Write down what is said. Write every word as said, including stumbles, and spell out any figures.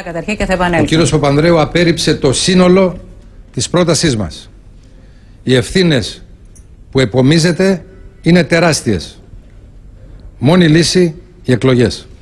Καταρχήν και θα επανέλθω. Ο κύριος Παπανδρέου απέρριψε το σύνολο της πρότασής μας. Οι ευθύνες που επομίζεται είναι τεράστιες. Μόνη λύση οι εκλογές.